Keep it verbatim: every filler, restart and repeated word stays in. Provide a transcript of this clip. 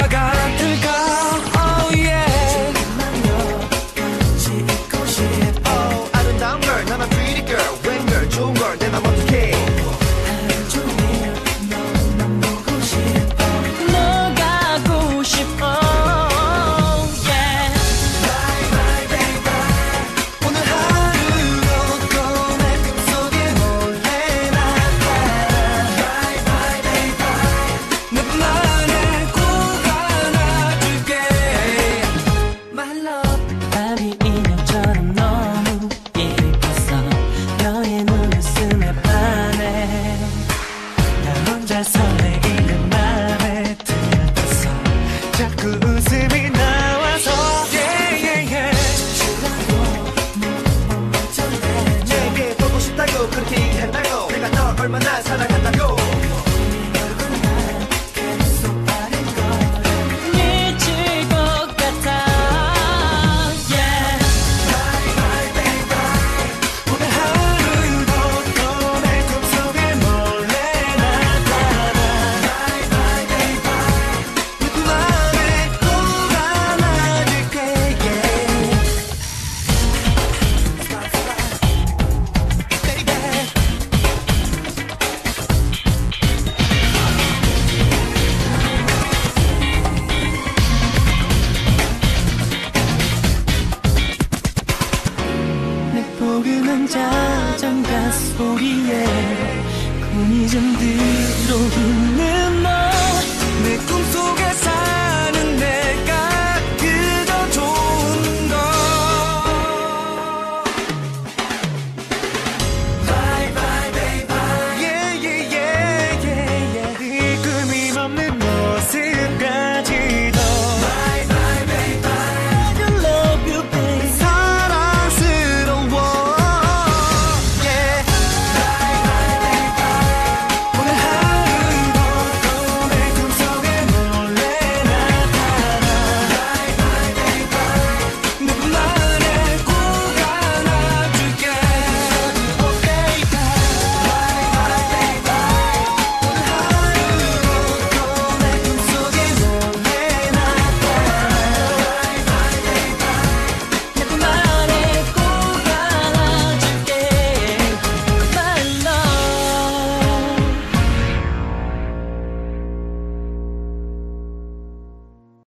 같을까. Oh yeah. 같이 있고 싶어. 아름다운 걸 나만 pretty girl. 웬걸 좋은 걸 내 맘 어떡해. 하루 종일 너만 보고 싶어. 너 가고 싶어. 설레이는 맘에 들떴어. 자꾸 웃음이 나와서 yeah, yeah, yeah. 내게 보고 싶다고 그렇게 얘기한다고. 내가 널 얼마나 사랑한다고. 미칠 것 같아. Yeah. Bye bye baby. 오늘 하루도 또 내 꿈속에 몰래 포근한 자장가 소리에 꿈이 잠들어 있는